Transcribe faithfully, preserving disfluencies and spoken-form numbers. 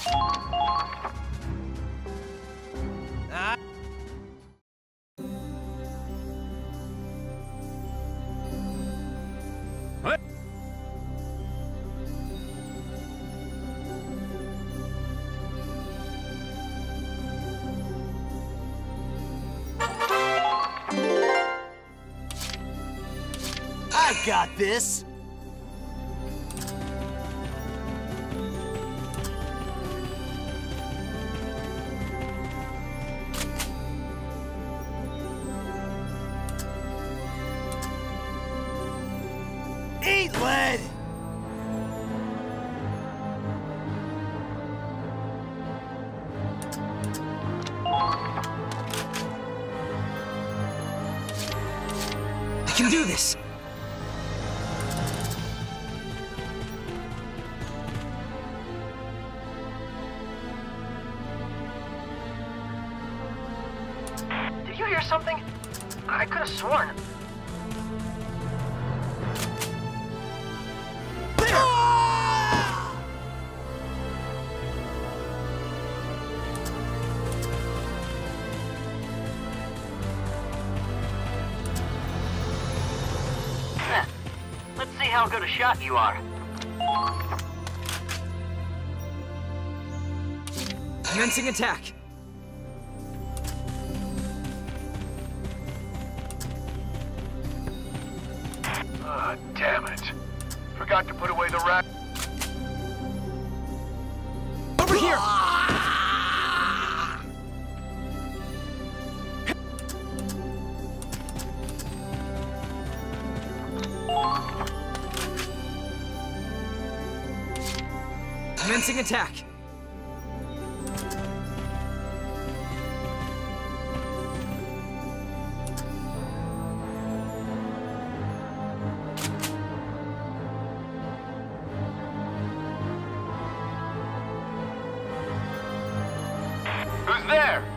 Ah. What? I got this! Eat lead! I can do this! Did you hear something? I could have sworn. Let's see how good a shot you are. Commencing attack! Ah, damn it. Forgot to put away the rack. Over here! Commencing attack! Who's there?